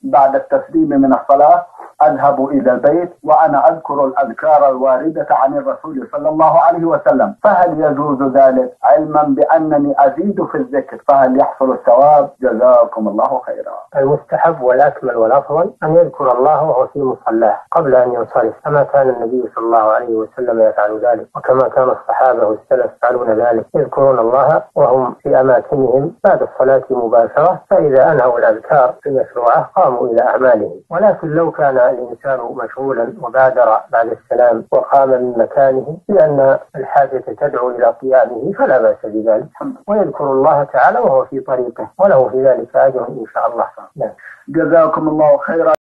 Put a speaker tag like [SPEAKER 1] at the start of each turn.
[SPEAKER 1] بعد التسليم من الصلاة أذهب إلى البيت وأنا أذكر الأذكار الواردة عن الرسول صلى الله عليه وسلم، فهل يجوز ذلك علما بأنني أزيد في الذكر؟ فهل يحصل الثواب؟ جزاكم الله خيرا.
[SPEAKER 2] المستحب والأكمل والأفضل أن يذكر الله وهو في مصلاه قبل أن ينصرف، كما كان النبي صلى الله عليه وسلم يفعل ذلك، وكما كان الصحابة والسلف يفعلون ذلك، يذكرون الله وهم في أماكنهم بعد الصلاة مباشرة، فإذا أنهوا الأذكار المشروعة قاموا إلى أعمالهم. ولكن لو كان الإنسان مشغولا وبادر بعد السلام وقام من مكانه لأن الحاجة تدعو إلى قيامه فلا بأس بذلك، ويذكر الله تعالى وهو في طريقه، وله في ذلك أجر إن شاء الله.
[SPEAKER 1] جزاكم الله خيرا.